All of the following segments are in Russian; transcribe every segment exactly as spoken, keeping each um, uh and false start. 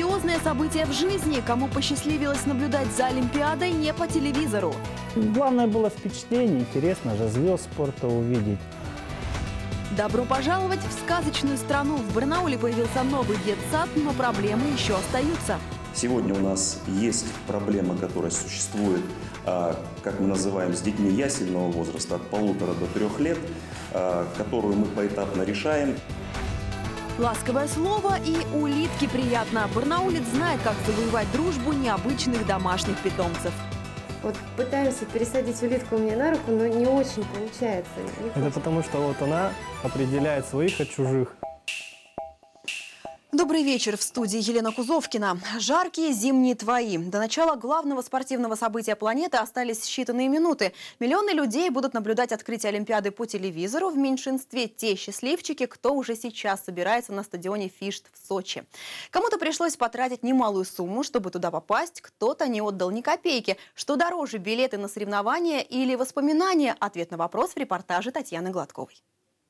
грандиозное событие в жизни, кому посчастливилось наблюдать за Олимпиадой не по телевизору. Главное было впечатление, интересно же звезд спорта увидеть. Добро пожаловать в сказочную страну. В Барнауле появился новый детсад, но проблемы еще остаются. Сегодня у нас есть проблема, которая существует, как мы называем, с детьми ясельного возраста, от полутора до трех лет, которую мы поэтапно решаем. Ласковое слово и улитке приятно. Барнаулец знает, как завоевать дружбу необычных домашних питомцев. Вот пытаемся пересадить улитку мне на руку, но не очень получается. Не Это потому, что вот она определяет своих от чужих. Добрый вечер, в студии Елена Кузовкина. Жаркие зимние твои. До начала главного спортивного события планеты остались считанные минуты. Миллионы людей будут наблюдать открытие Олимпиады по телевизору. В меньшинстве те счастливчики, кто уже сейчас собирается на стадионе Фишт в Сочи. Кому-то пришлось потратить немалую сумму, чтобы туда попасть, кто-то не отдал ни копейки. Что дороже, билеты на соревнования или воспоминания? Ответ на вопрос в репортаже Татьяны Гладковой.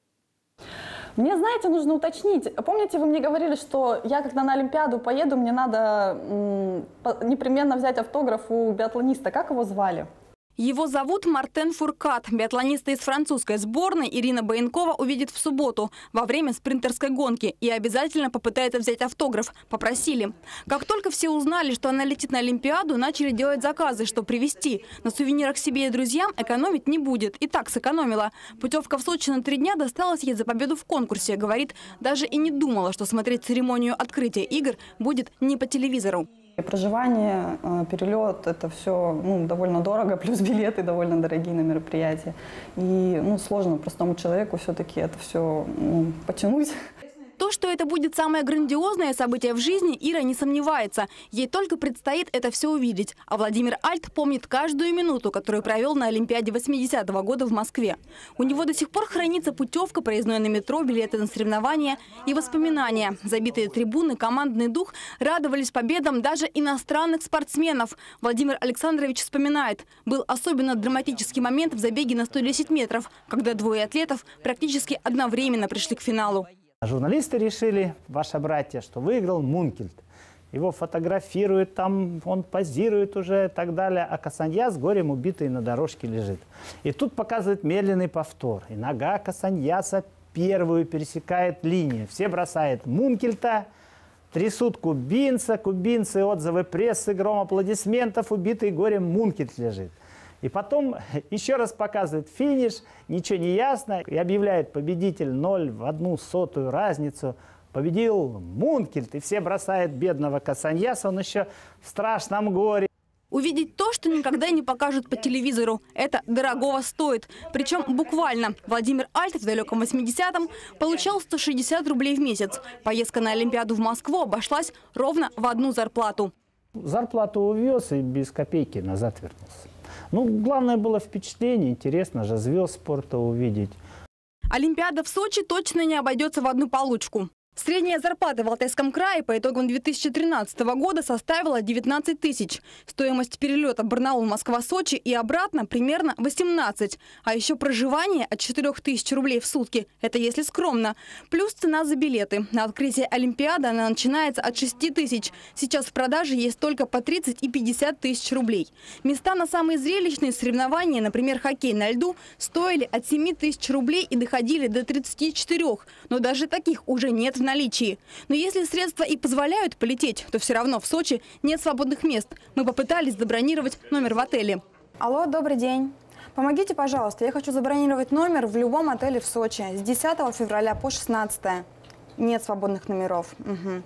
Мне, знаете, нужно уточнить. Помните, вы мне говорили, что я, когда на Олимпиаду поеду, мне надо непременно взять автограф у биатлониста. Как его звали? Его зовут Мартен Фуркат. Биатлониста из французской сборной Ирина Баенкова увидит в субботу во время спринтерской гонки и обязательно попытается взять автограф. Попросили. Как только все узнали, что она летит на Олимпиаду, начали делать заказы, что привезти. На сувенирах себе и друзьям экономить не будет. И так сэкономила. Путевка в Сочи на три дня досталась ей за победу в конкурсе. Говорит, даже и не думала, что смотреть церемонию открытия игр будет не по телевизору. Проживание, перелет – это все ну, довольно дорого, плюс билеты довольно дорогие на мероприятия. И ну, сложно простому человеку все-таки это все ну, потянуть. То, что это будет самое грандиозное событие в жизни, Ира не сомневается. Ей только предстоит это все увидеть. А Владимир Альт помнит каждую минуту, которую провел на Олимпиаде восьмидесятого года в Москве. У него до сих пор хранится путевка, проездной на метро, билеты на соревнования и воспоминания. Забитые трибуны, командный дух радовались победам даже иностранных спортсменов. Владимир Александрович вспоминает, был особенно драматический момент в забеге на сто десять метров, когда двое атлетов практически одновременно пришли к финалу. Журналисты решили, ваши братья, что выиграл Мункельт. Его фотографируют, там он позирует уже и так далее. А Касаньяс с горем убитый на дорожке лежит. И тут показывает медленный повтор. И нога Касаньяса первую пересекает линию. Все бросают Мункельта, трясут кубинца. Кубинцы, отзывы прессы, гром аплодисментов. Убитый горем Мункельт лежит. И потом еще раз показывает финиш, ничего не ясно, и объявляет победитель ноль в одну сотую разницу. Победил Мункельт, и все бросают бедного Касаньяса, он еще в страшном горе. Увидеть то, что никогда не покажут по телевизору. Это дорогого стоит. Причем буквально. Владимир Альт в далеком восьмидесятом получал сто шестьдесят рублей в месяц. Поездка на Олимпиаду в Москву обошлась ровно в одну зарплату. Зарплату увез и без копейки назад вернулся. Ну, главное было впечатление, интересно же звезд спорта увидеть. Олимпиада в Сочи точно не обойдется в одну получку. Средняя зарплата в Алтайском крае по итогам две тысячи тринадцатого года составила девятнадцать тысяч. Стоимость перелета Барнаул-Москва-Сочи и обратно примерно восемнадцать. А еще проживание от четырёх тысяч рублей в сутки. Это если скромно. Плюс цена за билеты. На открытие Олимпиады она начинается от шести тысяч. Сейчас в продаже есть только по тридцать и пятьдесят тысяч рублей. Места на самые зрелищные соревнования, например, хоккей на льду, стоили от семи тысяч рублей и доходили до тридцати четырёх. Но даже таких уже нет в наличии. Но если средства и позволяют полететь, то все равно в Сочи нет свободных мест. Мы попытались забронировать номер в отеле. Алло, добрый день. Помогите, пожалуйста, я хочу забронировать номер в любом отеле в Сочи с десятого февраля по шестнадцатое. Нет свободных номеров. Угу.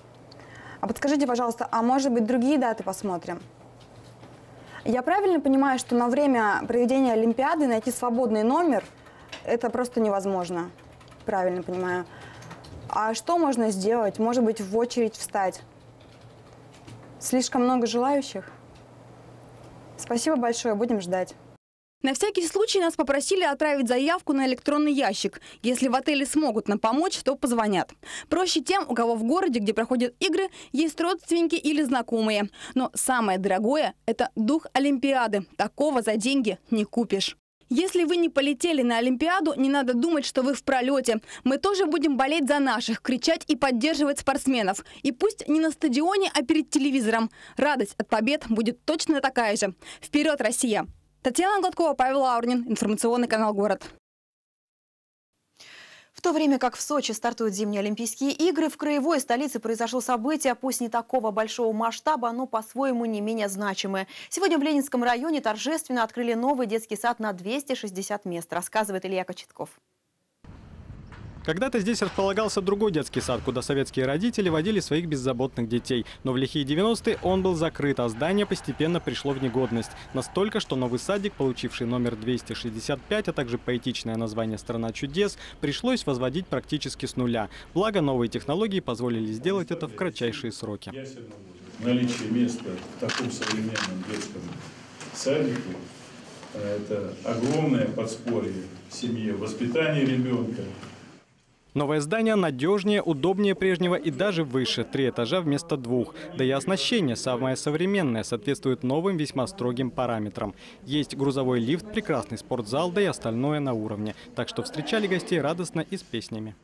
А подскажите, пожалуйста, а может быть другие даты посмотрим? Я правильно понимаю, что на время проведения Олимпиады найти свободный номер – это просто невозможно? Правильно понимаю. А что можно сделать? Может быть, в очередь встать? Слишком много желающих? Спасибо большое, будем ждать. На всякий случай нас попросили отправить заявку на электронный ящик. Если в отеле смогут нам помочь, то позвонят. Проще тем, у кого в городе, где проходят игры, есть родственники или знакомые. Но самое дорогое – это дух Олимпиады. Такого за деньги не купишь. Если вы не полетели на Олимпиаду, не надо думать, что вы в пролете. Мы тоже будем болеть за наших, кричать и поддерживать спортсменов. И пусть не на стадионе, а перед телевизором. Радость от побед будет точно такая же. Вперед, Россия! Татьяна Гладкова, Павел Аурнин. Информационный канал «Город». В то время как в Сочи стартуют зимние Олимпийские игры, в краевой столице произошло событие, пусть не такого большого масштаба, но по-своему не менее значимое. Сегодня в Ленинском районе торжественно открыли новый детский сад на двести шестьдесят мест, рассказывает Илья Кочетков. Когда-то здесь располагался другой детский сад, куда советские родители водили своих беззаботных детей. Но в лихие девяностые он был закрыт, а здание постепенно пришло в негодность. Настолько, что новый садик, получивший номер двести шестьдесят пять, а также поэтичное название «Страна чудес», пришлось возводить практически с нуля. Благо, новые технологии позволили сделать это в кратчайшие сроки. Наличие места в таком современном детском садике – это огромное подспорье в семье, в воспитании ребенка. Новое здание надежнее, удобнее прежнего и даже выше. Три этажа вместо двух. Да и оснащение самое современное, соответствует новым весьма строгим параметрам. Есть грузовой лифт, прекрасный спортзал, да и остальное на уровне. Так что встречали гостей радостно и с песнями.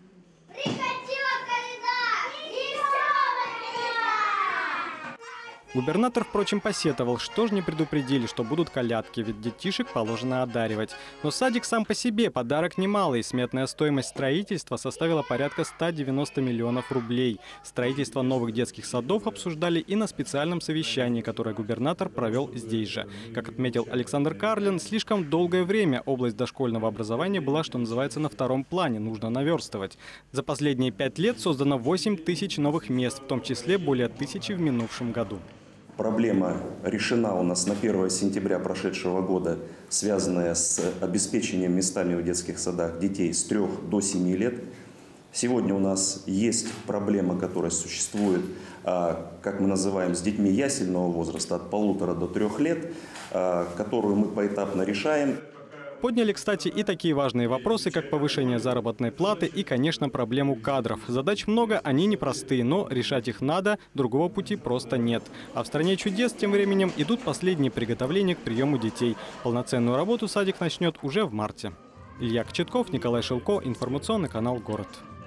Губернатор, впрочем, посетовал, что ж не предупредили, что будут колядки, ведь детишек положено одаривать. Но садик сам по себе подарок немалый. Сметная стоимость строительства составила порядка ста девяноста миллионов рублей. Строительство новых детских садов обсуждали и на специальном совещании, которое губернатор провел здесь же. Как отметил Александр Карлин, слишком долгое время область дошкольного образования была, что называется, на втором плане, нужно наверстывать. За последние пять лет создано восемь тысяч новых мест, в том числе более тысячи в минувшем году. Проблема решена у нас на первое сентября прошедшего года, связанная с обеспечением местами в детских садах детей с трёх до семи лет. Сегодня у нас есть проблема, которая существует, как мы называем, с детьми ясельного возраста от полутора до трех лет, которую мы поэтапно решаем. Подняли, кстати, и такие важные вопросы, как повышение заработной платы и, конечно, проблему кадров. Задач много, они непростые, но решать их надо, другого пути просто нет. А в «Стране чудес» тем временем идут последние приготовления к приему детей. Полноценную работу садик начнет уже в марте. Илья Кочетков, Николай Шилко, информационный канал «Город».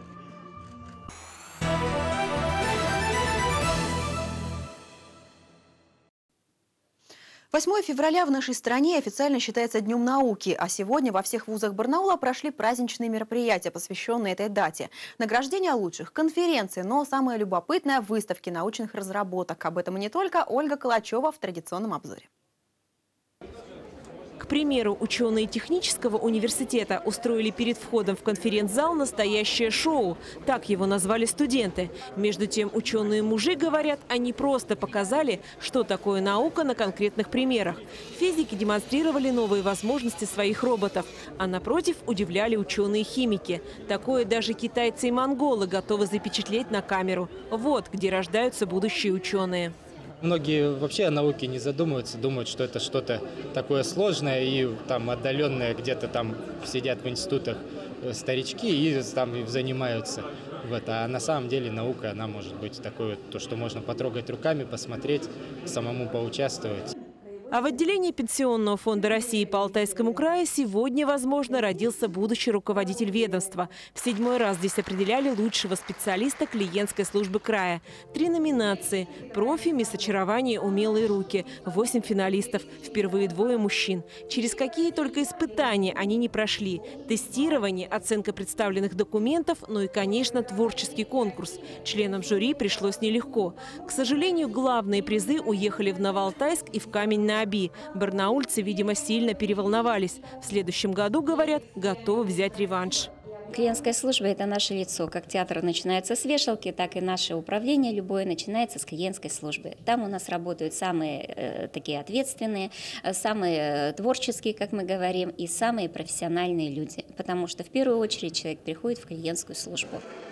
восьмое февраля в нашей стране официально считается Днем науки, а сегодня во всех вузах Барнаула прошли праздничные мероприятия, посвященные этой дате. Награждение лучших, конференции, но самое любопытное – выставки научных разработок. Об этом и не только. Ольга Калачева в традиционном обзоре. К примеру, ученые технического университета устроили перед входом в конференц-зал настоящее шоу. Так его назвали студенты. Между тем, ученые-мужи говорят, они просто показали, что такое наука на конкретных примерах. Физики демонстрировали новые возможности своих роботов, а напротив удивляли ученые-химики. Такое даже китайцы и монголы готовы запечатлеть на камеру. Вот где рождаются будущие ученые. Многие вообще о науке не задумываются, думают, что это что-то такое сложное и там отдаленное, где-то там сидят в институтах старички и там занимаются. Вот. А на самом деле наука, она может быть такой, то, что можно потрогать руками, посмотреть, самому поучаствовать. А в отделении Пенсионного фонда России по Алтайскому краю сегодня, возможно, родился будущий руководитель ведомства. В седьмой раз здесь определяли лучшего специалиста клиентской службы края. Три номинации – профи, мисс очарование, умелые руки. Восемь финалистов. Впервые двое мужчин. Через какие только испытания они не прошли. Тестирование, оценка представленных документов, ну и, конечно, творческий конкурс. Членам жюри пришлось нелегко. К сожалению, главные призы уехали в Новоалтайск и в Камень-на Оби. Барнаульцы, видимо, сильно переволновались. В следующем году, говорят, готовы взять реванш. Клиентская служба – это наше лицо. Как театр начинается с вешалки, так и наше управление любое начинается с клиентской службы. Там у нас работают самые э, такие ответственные, самые творческие, как мы говорим, и самые профессиональные люди. Потому что в первую очередь человек приходит в клиентскую службу.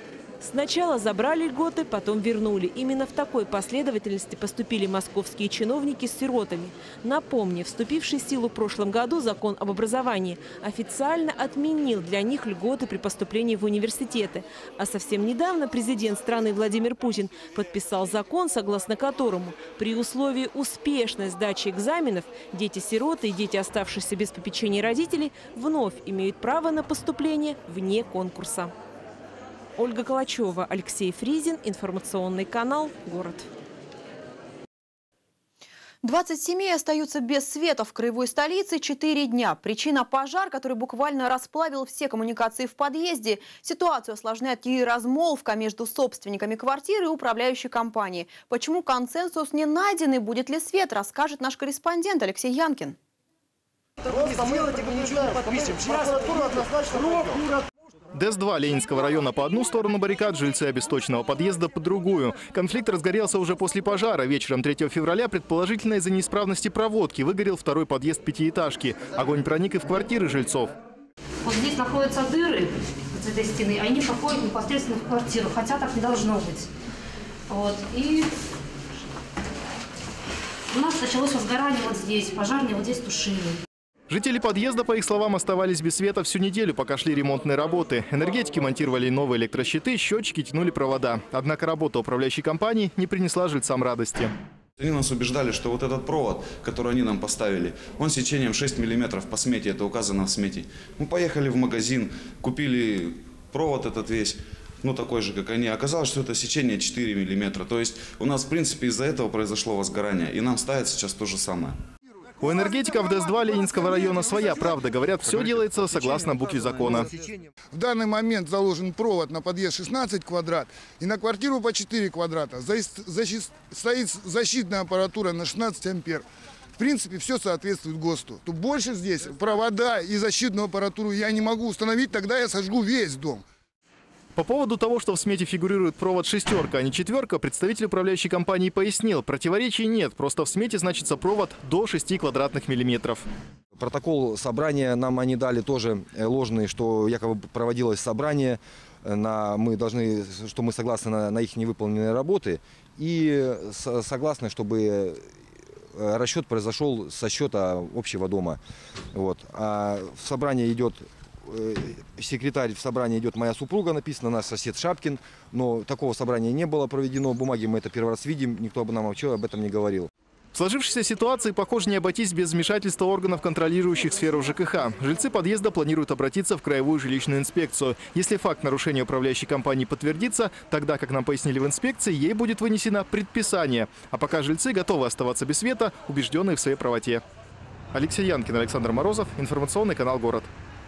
Сначала забрали льготы, потом вернули. Именно в такой последовательности поступили московские чиновники с сиротами. Напомню, вступивший в силу в прошлом году закон об образовании официально отменил для них льготы при поступлении в университеты. А совсем недавно президент страны Владимир Путин подписал закон, согласно которому при условии успешной сдачи экзаменов дети-сироты и дети, оставшиеся без попечения родителей, вновь имеют право на поступление вне конкурса. Ольга Калачева, Алексей Фризин, информационный канал «Город». двадцать семей остаются без света в краевой столице четыре дня. Причина – пожар, который буквально расплавил все коммуникации в подъезде. Ситуацию осложняет и размолвка между собственниками квартиры и управляющей компанией. Почему консенсус не найден и будет ли свет, расскажет наш корреспондент Алексей Янкин. ДЭС два Ленинского района по одну сторону баррикад, жильцы обесточенного подъезда по другую. Конфликт разгорелся уже после пожара. Вечером третьего февраля, предположительно из-за неисправности проводки, выгорел второй подъезд пятиэтажки. Огонь проник и в квартиры жильцов. Вот здесь находятся дыры с этой стены, они проходят непосредственно в квартиру, хотя так не должно быть. Вот. И у нас началось возгорание вот здесь, пожарные вот здесь тушили. Жители подъезда, по их словам, оставались без света всю неделю, пока шли ремонтные работы. Энергетики монтировали новые электрощиты, счетчики тянули провода. Однако работа управляющей компании не принесла жильцам радости. Они нас убеждали, что вот этот провод, который они нам поставили, он сечением шесть миллиметров по смете, это указано в смете. Мы поехали в магазин, купили провод этот весь, ну такой же, как они. Оказалось, что это сечение четыре миллиметра. То есть у нас, в принципе, из-за этого произошло возгорание. И нам ставят сейчас то же самое. У энергетиков ДЭС два Ленинского района своя правда. Говорят, все делается согласно букве закона. В данный момент заложен провод на подъезд шестнадцать квадрат и на квартиру по четыре квадрата. Стоит защитная аппаратура на шестнадцать ампер. В принципе, все соответствует ГОСТу. То больше здесь провода и защитную аппаратуру я не могу установить, тогда я сожгу весь дом. По поводу того, что в смете фигурирует провод шестерка, а не четверка, представитель управляющей компании пояснил, противоречий нет, просто в смете значится провод до шести квадратных миллиметров. Протокол собрания нам они дали тоже ложный, что якобы проводилось собрание, на, мы должны, что мы согласны на, на их невыполненные работы и с, согласны, чтобы расчет произошел со счета общего дома. Вот. А в собрании идет... Секретарь в собрании идет моя супруга, написано наш сосед Шапкин, но такого собрания не было проведено, бумаги мы это первый раз видим, никто бы нам вообще об этом не говорил. В сложившейся ситуации, похоже, не обойтись без вмешательства органов, контролирующих сферу ЖКХ. Жильцы подъезда планируют обратиться в краевую жилищную инспекцию. Если факт нарушения управляющей компании подтвердится, тогда, как нам пояснили в инспекции, ей будет вынесено предписание. А пока жильцы готовы оставаться без света, убежденные в своей правоте. Алексей Янкин, Александр Морозов, информационный канал «Город».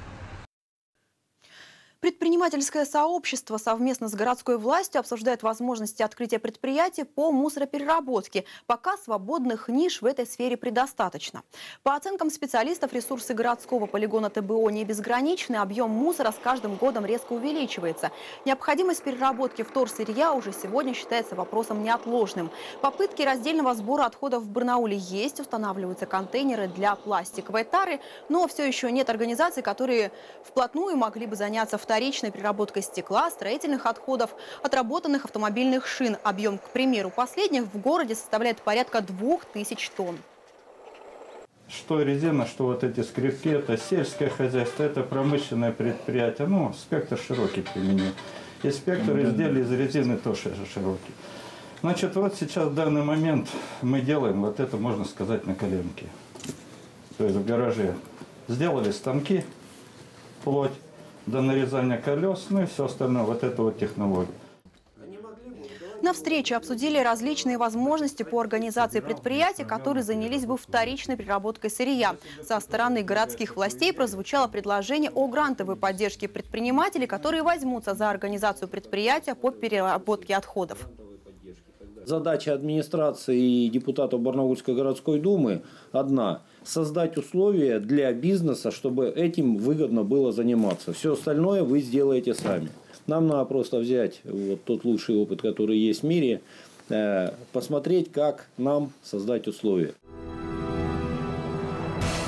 Предпринимательское сообщество совместно с городской властью обсуждает возможности открытия предприятий по мусоропереработке. Пока свободных ниш в этой сфере предостаточно. По оценкам специалистов, ресурсы городского полигона ТБО не безграничны, объем мусора с каждым годом резко увеличивается. Необходимость переработки вторсырья уже сегодня считается вопросом неотложным. Попытки раздельного сбора отходов в Барнауле есть, устанавливаются контейнеры для пластиковой тары, но все еще нет организаций, которые вплотную могли бы заняться вторсырьем. Вторичной переработкой стекла, строительных отходов, отработанных автомобильных шин. Объем, к примеру, последних в городе составляет порядка двух тысяч тонн. Что резина, что вот эти скрипки, это сельское хозяйство, это промышленное предприятие. Ну, спектр широкий применен. И спектр изделий из резины тоже широкий. Значит, вот сейчас в данный момент мы делаем вот это, можно сказать, на коленке. То есть в гараже сделали станки, плоть, до нарезания колес, ну и все остальное, вот это вот технология. На встрече обсудили различные возможности по организации предприятий, которые занялись бы вторичной переработкой сырья. Со стороны городских властей прозвучало предложение о грантовой поддержке предпринимателей, которые возьмутся за организацию предприятия по переработке отходов. Задача администрации и депутатов Барнаульской городской думы одна – создать условия для бизнеса, чтобы этим выгодно было заниматься. Все остальное вы сделаете сами. Нам надо просто взять вот тот лучший опыт, который есть в мире, посмотреть, как нам создать условия.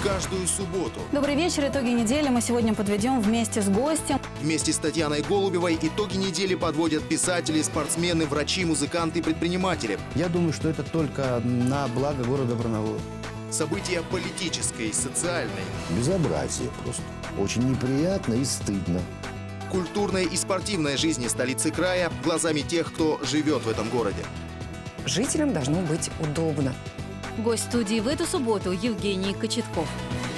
каждую субботу. Добрый вечер. Итоги недели мы сегодня подведем вместе с гостем. Вместе с Татьяной Голубевой итоги недели подводят писатели, спортсмены, врачи, музыканты и предприниматели. Я думаю, что это только на благо города Барнаула. События политической и социальной. Безобразие просто. Очень неприятно и стыдно. Культурной и спортивной жизни столицы края глазами тех, кто живет в этом городе. Жителям должно быть удобно. Гость студии в эту субботу Евгений Кочетков.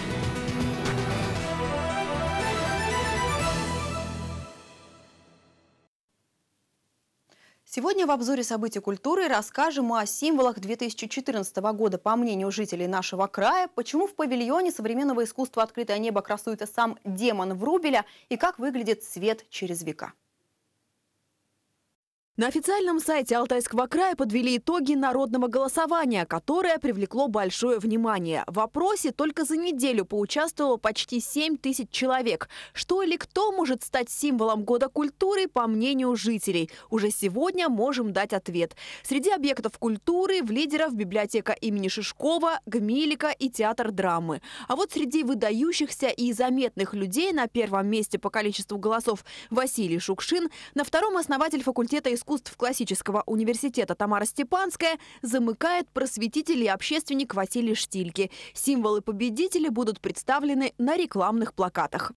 Сегодня в обзоре событий культуры расскажем о символах две тысячи четырнадцатого года, по мнению жителей нашего края, почему в павильоне современного искусства «Открытое небо» красуется сам демон Врубеля и как выглядит свет через века. На официальном сайте Алтайского края подвели итоги народного голосования, которое привлекло большое внимание. В опросе только за неделю поучаствовало почти семь тысяч человек. Что или кто может стать символом года культуры, по мнению жителей? Уже сегодня можем дать ответ. Среди объектов культуры в лидерах библиотека имени Шишкова, Гмилика и театр драмы. А вот среди выдающихся и заметных людей на первом месте по количеству голосов Василий Шукшин, на втором основатель факультета искусств искусств классического университета Тамара Степанская, замыкает просветитель и общественник Василий Штильки. Символы победителей будут представлены на рекламных плакатах.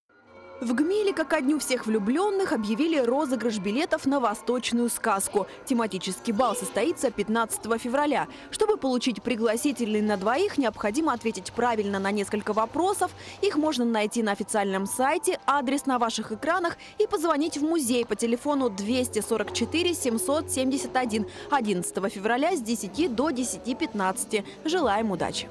В Гмилика ко дню всех влюбленных объявили розыгрыш билетов на восточную сказку. Тематический бал состоится пятнадцатого февраля. Чтобы получить пригласительный на двоих, необходимо ответить правильно на несколько вопросов. Их можно найти на официальном сайте, адрес на ваших экранах и позвонить в музей по телефону двести сорок четыре семьсот семьдесят один одиннадцатого февраля с десяти до десяти пятнадцати. Желаем удачи!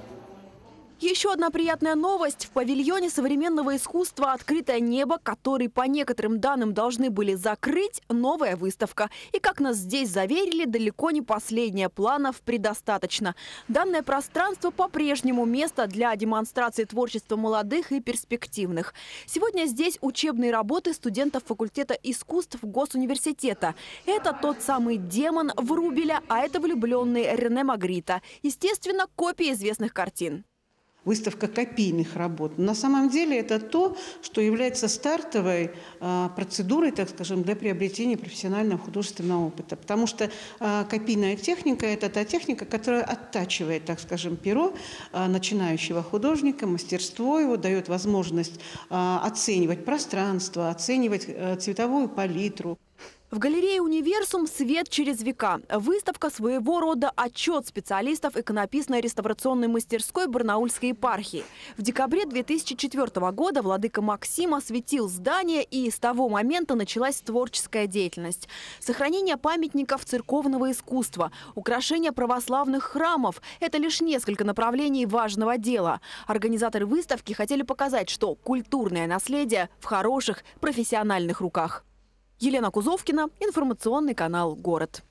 Еще одна приятная новость. В павильоне современного искусства «Открытое небо», который по некоторым данным должны были закрыть, новая выставка. И, как нас здесь заверили, далеко не последняя, планов предостаточно. Данное пространство по-прежнему место для демонстрации творчества молодых и перспективных. Сегодня здесь учебные работы студентов факультета искусств Госуниверситета. Это тот самый демон Врубеля, а это влюбленный Рене Магрита. Естественно, копии известных картин. Выставка копийных работ. На самом деле это то, что является стартовой э, процедурой, так скажем, для приобретения профессионального художественного опыта. Потому что э, копийная техника – это та техника, которая оттачивает, так скажем, перо э, начинающего художника, мастерство его, дает возможность э, оценивать пространство, оценивать э, цветовую палитру. В галерее «Универсум» «Свет через века». Выставка своего рода отчет специалистов иконописно-реставрационной мастерской Барнаульской епархии. В декабре две тысячи четвёртого года владыка Максим осветил здание, и с того момента началась творческая деятельность. Сохранение памятников церковного искусства, украшение православных храмов – это лишь несколько направлений важного дела. Организаторы выставки хотели показать, что культурное наследие в хороших профессиональных руках. Елена Кузовкина, информационный канал «Город».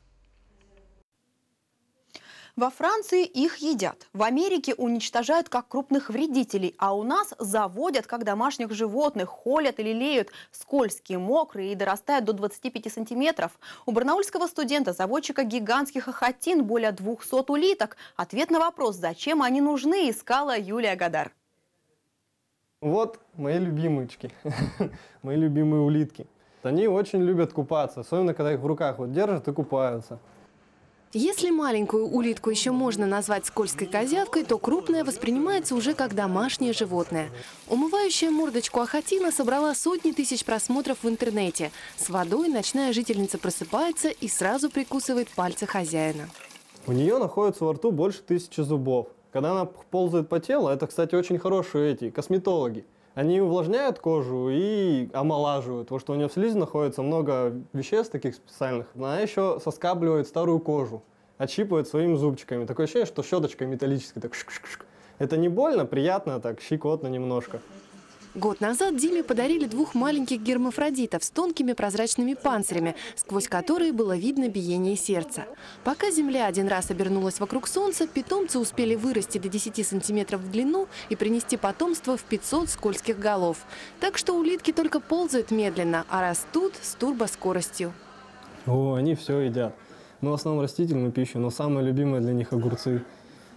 Во Франции их едят. В Америке уничтожают как крупных вредителей, а у нас заводят как домашних животных, холят и лелеют. Скользкие, мокрые и дорастают до двадцати пяти сантиметров. У барнаульского студента-заводчика гигантских охотин более двухсот улиток. Ответ на вопрос, зачем они нужны, искала Юлия Гадар. Вот мои любимочки, мои любимые улитки. Они очень любят купаться, особенно когда их в руках вот держат и купаются. Если маленькую улитку еще можно назвать скользкой козявкой, то крупная воспринимается уже как домашнее животное. Умывающая мордочку охотина собрала сотни тысяч просмотров в интернете. С водой ночная жительница просыпается и сразу прикусывает пальцы хозяина. У нее находится во рту больше тысячи зубов. Когда она ползает по телу, это, кстати, очень хорошие эти косметологи. Они увлажняют кожу и омолаживают, потому что у нее в слизи находится много веществ таких специальных. Она еще соскабливает старую кожу, отщипывает своими зубчиками. Такое ощущение, что щеточкой металлической. Так шик-шик-шик. Это не больно, приятно, так щекотно немножко. Год назад Диме подарили двух маленьких гермафродитов с тонкими прозрачными панцирями, сквозь которые было видно биение сердца. Пока Земля один раз обернулась вокруг Солнца, питомцы успели вырасти до десяти сантиметров в длину и принести потомство в пятьсот скользких голов. Так что улитки только ползают медленно, а растут с турбоскоростью. О, они все едят. Ну, в основном растительную пищу, но самое любимое для них огурцы.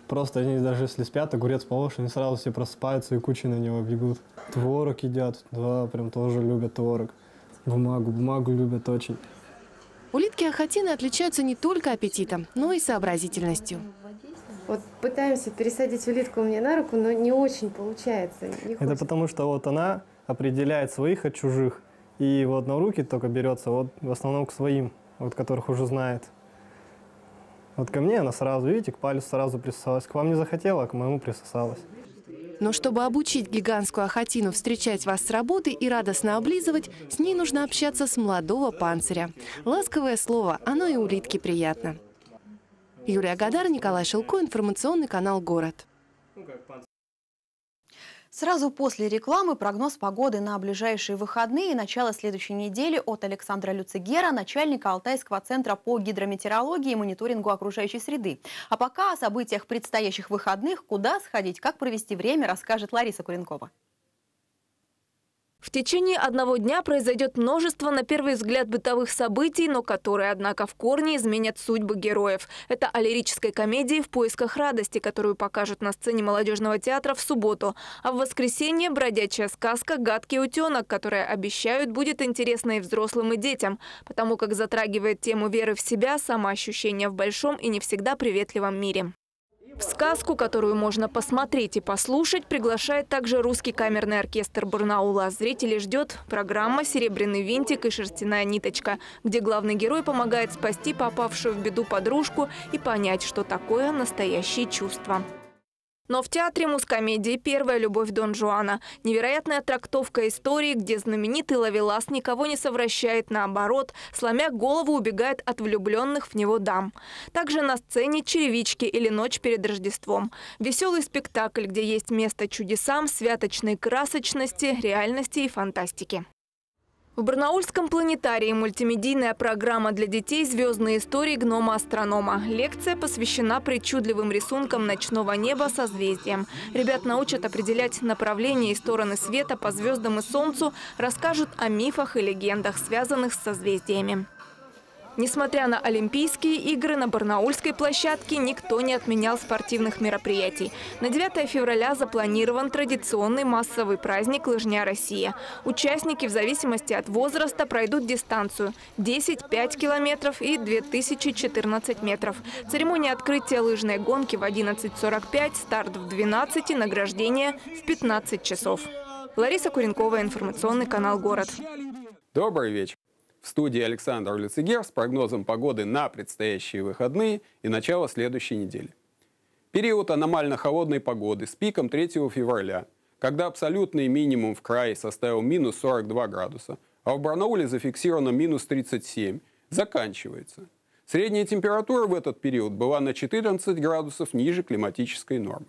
Просто они даже если спят, огурец положишь, они сразу все просыпаются и кучей на него бегут. Творог едят, да, прям тоже любят творог. Бумагу, бумагу любят очень. Улитки-ахатины отличаются не только аппетитом, но и сообразительностью. Вот пытаемся пересадить улитку мне на руку, но не очень получается. Не Это потому что вот она определяет своих от чужих. И вот на руки только берется вот в основном к своим, вот которых уже знает. Вот ко мне она сразу, видите, к пальцу сразу присосалась. К вам не захотела, а к моему присосалась. Но чтобы обучить гигантскую ахатину встречать вас с работы и радостно облизывать, с ней нужно общаться с молодого панциря. Ласковое слово, оно и улитке приятно. Юлия Гадар, Николай Шилко, информационный канал «Город». Сразу после рекламы прогноз погоды на ближайшие выходные и начало следующей недели от Александра Люцигера, начальника Алтайского центра по гидрометеорологии и мониторингу окружающей среды. А пока о событиях предстоящих выходных, куда сходить, как провести время, расскажет Лариса Куренкова. В течение одного дня произойдет множество, на первый взгляд, бытовых событий, но которые, однако, в корне изменят судьбы героев. Это о лирической комедии «В поисках радости», которую покажут на сцене молодежного театра в субботу. А в воскресенье бродячая сказка «Гадкий утенок», которая, обещают, будет интересна и взрослым, и детям, потому как затрагивает тему веры в себя, самоощущения в большом и не всегда приветливом мире. В сказку, которую можно посмотреть и послушать, приглашает также русский камерный оркестр Барнаула. Зрителей ждет программа «Серебряный винтик и шерстяная ниточка», где главный герой помогает спасти попавшую в беду подружку и понять, что такое настоящие чувства. Но в театре музкомедии «Первая любовь Дон Жуана». Невероятная трактовка истории, где знаменитый ловелас никого не совращает, наоборот, сломя голову, убегает от влюбленных в него дам. Также на сцене «Черевички» или «Ночь перед Рождеством». Веселый спектакль, где есть место чудесам, святочной красочности, реальности и фантастики. В Барнаульском планетарии мультимедийная программа для детей «Звездные истории гнома-астронома». Лекция посвящена причудливым рисункам ночного неба созвездиям. Ребят научат определять направление и стороны света по звездам и Солнцу, расскажут о мифах и легендах, связанных с созвездиями. Несмотря на Олимпийские игры, на барнаульской площадке никто не отменял спортивных мероприятий. На девятое февраля запланирован традиционный массовый праздник «Лыжня Россия». Участники в зависимости от возраста пройдут дистанцию – десять, пять километров и две тысячи четырнадцать метров. Церемония открытия лыжной гонки в одиннадцать сорок пять, старт в двенадцать, награждение в пятнадцать часов. Лариса Куренкова, информационный канал «Город». Добрый вечер. В студии Александр Люцигер с прогнозом погоды на предстоящие выходные и начало следующей недели. Период аномально холодной погоды с пиком третьего февраля, когда абсолютный минимум в крае составил минус сорок два градуса, а в Барнауле зафиксировано минус тридцать семь, заканчивается. Средняя температура в этот период была на четырнадцать градусов ниже климатической нормы.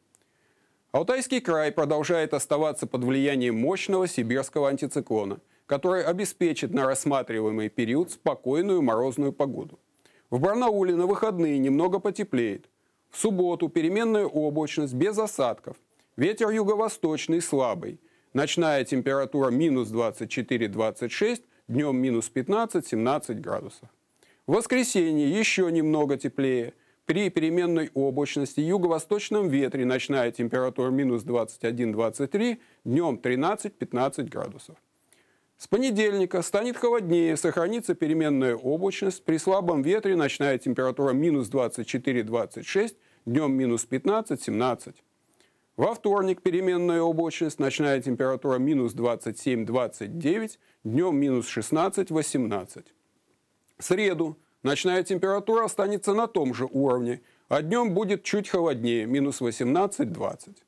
Алтайский край продолжает оставаться под влиянием мощного сибирского антициклона, который обеспечит на рассматриваемый период спокойную морозную погоду. В Барнауле на выходные немного потеплеет. В субботу переменная облачность без осадков. Ветер юго-восточный слабый. Ночная температура минус двадцать четыре — двадцать шесть, днем минус пятнадцать — семнадцать градусов. В воскресенье еще немного теплее. При переменной облачности юго-восточном ветре ночная температура минус двадцать один — двадцать три, днем тринадцать — пятнадцать градусов. С понедельника станет холоднее, сохранится переменная облачность. При слабом ветре ночная температура минус двадцать четыре — двадцать шесть, днем минус пятнадцать — семнадцать. Во вторник переменная облачность, ночная температура минус двадцать семь — двадцать девять, днем минус шестнадцать — восемнадцать. В среду ночная температура останется на том же уровне, а днем будет чуть холоднее, минус восемнадцать — двадцать.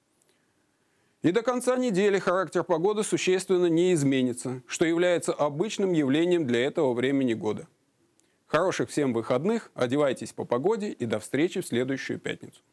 И до конца недели характер погоды существенно не изменится, что является обычным явлением для этого времени года. Хороших всем выходных, одевайтесь по погоде и до встречи в следующую пятницу.